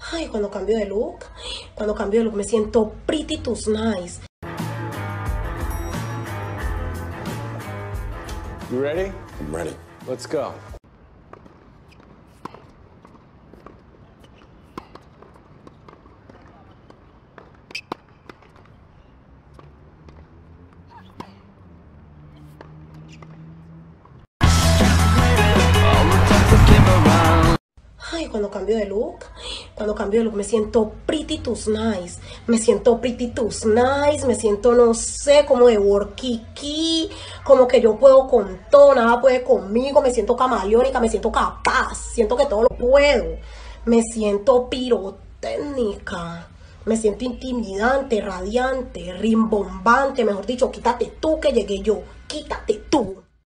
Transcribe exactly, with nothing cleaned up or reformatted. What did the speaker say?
Ay, cuando cambio de look, cuando cambio de look me siento pretty tus nice. You ready? I'm ready. Let's go. Ay, cuando cambio de look, cuando cambio de look me siento pretty tus nice. Me siento pretty tus nice, me siento, no sé, como de workiki, como que yo puedo con todo, nada puede conmigo, me siento camaleónica, me siento capaz, siento que todo lo puedo. Me siento pirotécnica, me siento intimidante, radiante, rimbombante, mejor dicho, quítate tú que llegué yo, quítate tú.